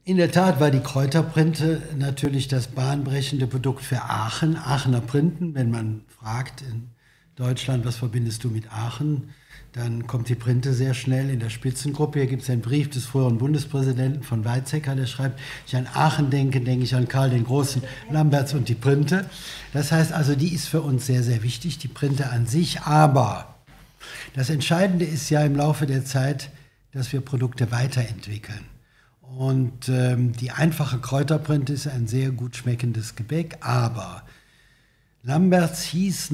In der Tat war die Kräuterprinte natürlich das bahnbrechende Produkt für Aachen. Aachener Printen, wenn man fragt in Deutschland, was verbindest du mit Aachen, dann kommt die Printe sehr schnell in der Spitzengruppe. Hier gibt es einen Brief des früheren Bundespräsidenten von Weizsäcker, der schreibt, wenn ich an Aachen denke, denke ich an Karl den Großen, Lamberts und die Printe. Das heißt also, die ist für uns sehr, sehr wichtig, die Printe an sich. Aber das Entscheidende ist ja im Laufe der Zeit, dass wir Produkte weiterentwickeln. Und die einfache Kräuterprinte ist ein sehr gut schmeckendes Gebäck, aber Lamberts hieß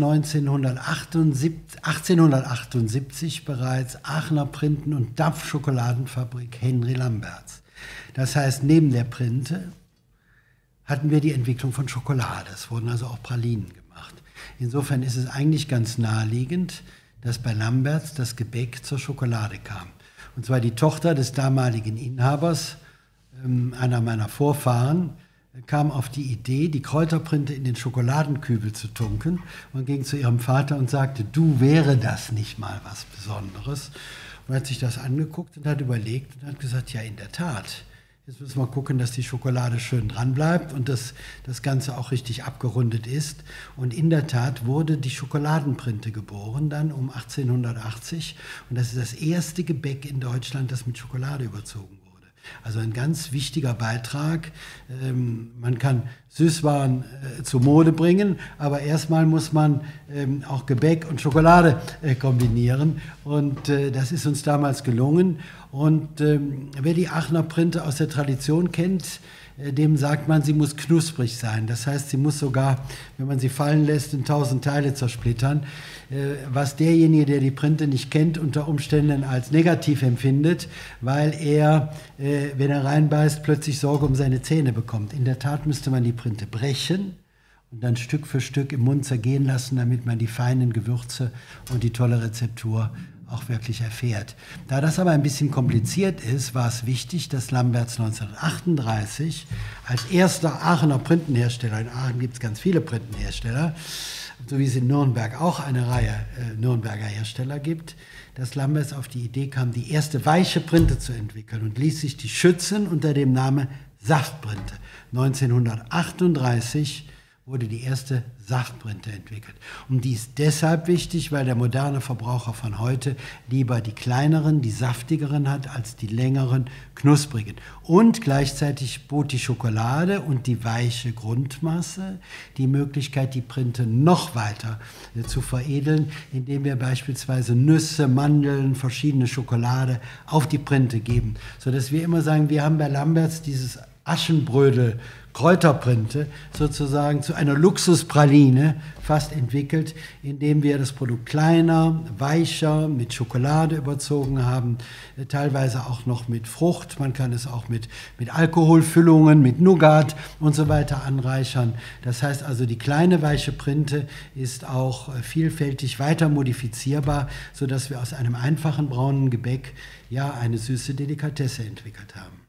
1878 bereits Aachener Printen- und Dampfschokoladenfabrik Henry Lamberts. Das heißt, neben der Printe hatten wir die Entwicklung von Schokolade. Es wurden also auch Pralinen gemacht. Insofern ist es eigentlich ganz naheliegend, dass bei Lamberts das Gebäck zur Schokolade kam. Und zwar die Tochter des damaligen Inhabers, einer meiner Vorfahren, kam auf die Idee, die Kräuterprinte in den Schokoladenkübel zu tunken und ging zu ihrem Vater und sagte, du, wäre das nicht mal was Besonderes? Und hat sich das angeguckt und hat überlegt und hat gesagt, ja, in der Tat. Jetzt müssen wir gucken, dass die Schokolade schön dran bleibt und dass das Ganze auch richtig abgerundet ist. Und in der Tat wurde die Schokoladenprinte geboren, dann um 1880. Und das ist das erste Gebäck in Deutschland, das mit Schokolade überzogen wurde. Also ein ganz wichtiger Beitrag. Man kann Süßwaren zur Mode bringen, aber erstmal muss man auch Gebäck und Schokolade kombinieren. Und das ist uns damals gelungen. Und wer die Aachener Printe aus der Tradition kennt, dem sagt man, sie muss knusprig sein. Das heißt, sie muss sogar, wenn man sie fallen lässt, in 1000 Teile zersplittern, was derjenige, der die Printe nicht kennt, unter Umständen als negativ empfindet, weil er, wenn er reinbeißt, plötzlich Sorge um seine Zähne bekommt. In der Tat müsste man die Printe brechen und dann Stück für Stück im Mund zergehen lassen, damit man die feinen Gewürze und die tolle Rezeptur auch wirklich erfährt. Da das aber ein bisschen kompliziert ist, war es wichtig, dass Lamberts 1938 als erster Aachener Printenhersteller, in Aachen gibt es ganz viele Printenhersteller, so wie es in Nürnberg auch eine Reihe Nürnberger Hersteller gibt, dass Lamberts auf die Idee kam, die erste weiche Printe zu entwickeln und ließ sich die schützen unter dem Namen Saftprinte. 1938 wurde die erste Saftprinte entwickelt. Und die ist deshalb wichtig, weil der moderne Verbraucher von heute lieber die kleineren, die saftigeren hat, als die längeren, knusprigen. Und gleichzeitig bot die Schokolade und die weiche Grundmasse die Möglichkeit, die Printe noch weiter zu veredeln, indem wir beispielsweise Nüsse, Mandeln, verschiedene Schokolade auf die Printe geben. Sodass wir immer sagen, wir haben bei Lamberts dieses Aschenbrödel Kräuterprinte sozusagen zu einer Luxuspraline fast entwickelt, indem wir das Produkt kleiner, weicher, mit Schokolade überzogen haben, teilweise auch noch mit Frucht. Man kann es auch mit Alkoholfüllungen, mit Nougat und so weiter anreichern. Das heißt also, die kleine weiche Printe ist auch vielfältig weiter modifizierbar, sodass wir aus einem einfachen braunen Gebäck ja eine süße Delikatesse entwickelt haben.